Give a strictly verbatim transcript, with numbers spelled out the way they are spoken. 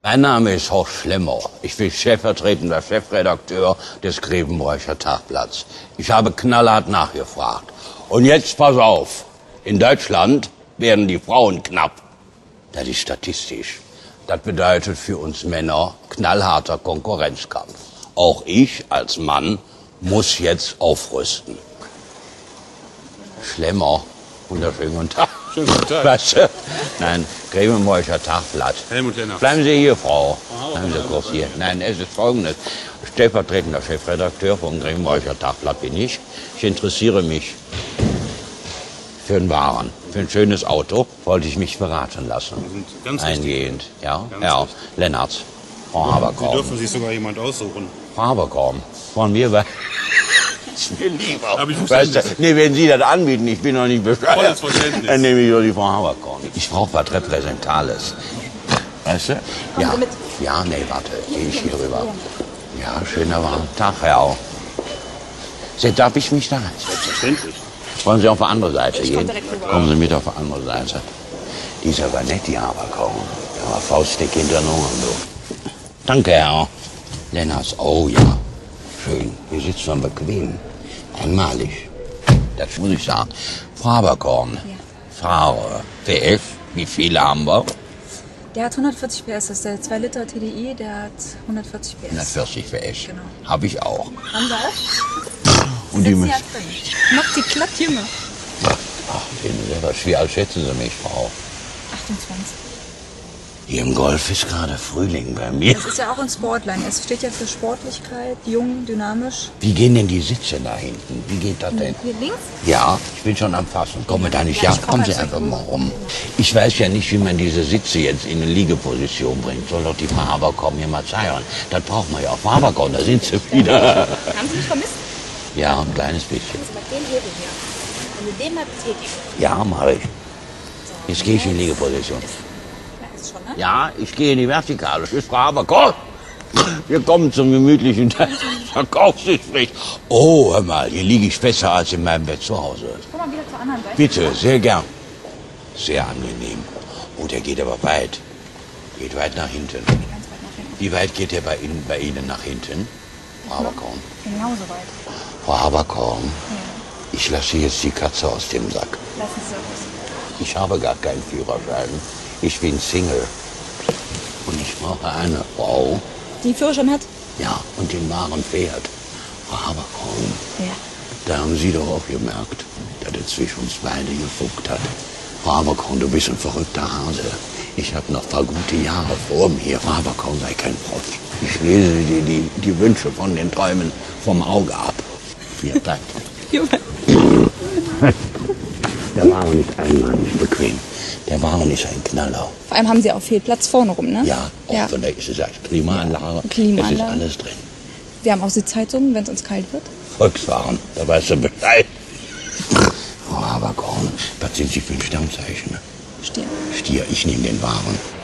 Mein Name ist Horst Schlemmer. Ich bin stellvertretender Chefredakteur des Grevenbroicher Tagblatts. Ich habe knallhart nachgefragt. Und jetzt pass auf. In Deutschland werden die Frauen knapp. Das ist statistisch. Das bedeutet für uns Männer knallharter Konkurrenzkampf. Auch ich als Mann muss jetzt aufrüsten. Schlemmer. Wunderschönen guten Tag. Schönen guten Tag. Was? Nein, Grevenbroicher Tagblatt. Helmut Lennart. Bleiben Sie hier, Frau. Bleiben Sie kurz hier. Nein, es ist Folgendes. Stellvertretender Chefredakteur vom Grevenbroicher Tagblatt bin ich. Ich interessiere mich für einen Waren. Für ein schönes Auto wollte ich mich beraten lassen. Ganz Eingehend. Ja, Ganz Herr richtig. Lennartz. Frau Sie Haberkorn. dürfen sich sogar jemand aussuchen. Frau Haberkorn. Wollen wir bei... Ist mir lieber. Hab ich Weißt du, Verständnis. nee, wenn Sie das anbieten, ich bin noch nicht bescheuert, Volles Verständnis. dann nehme ich doch die Frau Haberkorn. Ich brauche was Repräsentales. Weißt du? Ja. Ja, nee, warte, gehe ich hier rüber. Ja, schöner warmer Tag, Herr Au. Se- Darf ich mich da rein? Selbstverständlich. Wollen Sie auf die andere Seite Ich gehen? komm direkt rüber. Kommen Sie mit auf die andere Seite. Die ist aber nett, die Haberkorn. Ja, faustdick hinter den Ohren, du. Danke, Herr Lennartz. Oh ja, schön. Hier sitzt man bequem. Einmalig. Das muss ich sagen. Frau Haberkorn. Ja. Frau P F, wie viele haben wir? Der hat hundertvierzig P S, das ist der zwei Liter T D I, der hat hundertvierzig P S. hundertvierzig P S. Genau. Habe ich auch. Haben Sie auch? Und die Sitzen müssen... ja drin. Macht sie glatt jünger. Ach, sehen Sie selber, wie alt schätzen Sie mich, Frau? achtundzwanzig. Hier im Golf ist gerade Frühling bei mir. Das ist ja auch ein Sportline. Es steht ja für Sportlichkeit, jung, dynamisch. Wie gehen denn die Sitze da hinten? Wie geht das denn? Hier links? Ja, ich bin schon am Fassen. Kommen wir da nicht? Ja, Ja, ich komm kommen Sie halt einfach so. mal rum. Ich weiß ja nicht, wie man diese Sitze jetzt in eine Liegeposition bringt. Soll doch die Frau Haberkorn mir mal zeigen. Das braucht man ja. Frau Haberkorn, da sind Sie wieder. Haben Sie mich vermisst? Ja, ein kleines bisschen. Das ist mit dem Hebel hier. Wenn Sie den mal betätigen. Ja, mache ich. Jetzt gehe ich in Liegeposition. Ja, ist schon, ne? Ja, ich gehe in die Vertikale. Tschüss, Frau Haberkorn. Wir kommen zum gemütlichen Teil des Verkaufsgesprächs. Oh, hör mal, hier liege ich besser als in meinem Bett zu Hause. Komm mal wieder zur anderen Seite. Bitte, sehr gern. Sehr angenehm. Oh, der geht aber weit. Geht weit nach hinten. Ganz weit nach hinten. Wie weit geht der bei Ihnen, bei Ihnen nach hinten? Frau Haberkorn. Genauso weit. Frau Haberkorn, Ja. ich lasse jetzt die Katze aus dem Sack. Lassen Sie es. Ich habe gar keinen Führerschein. Ich bin Single. Und ich brauche eine Frau, Die einen Führerschein hat? ja, und den wahren fährt. Frau Haberkorn, Ja. da haben Sie doch auch gemerkt, dass er zwischen uns beide gefuckt hat. Frau Haberkorn, du bist ein verrückter Hase. Ich habe noch ein paar gute Jahre vor mir. Frau Haberkorn, sei kein Protz. Ich lese dir die, die Wünsche von den Träumen vom Auge ab. Vielen Dank. Junge. Der Wagen ist einmalig bequem. Der Wagen ist ein Knaller. Vor allem haben Sie auch viel Platz vorne rum, ne? Ja, auch Ja. von der ist es als Klimaanlage. Klimaanlage. Es ist alles drin. Wir haben auch Sitzheizungen, wenn es uns kalt wird. Volkswagen, da weißt du Bescheid. Frau Haberkorn, was sind Sie für ein Sternzeichen? Stehen. Stier, ich nehme den Wagen.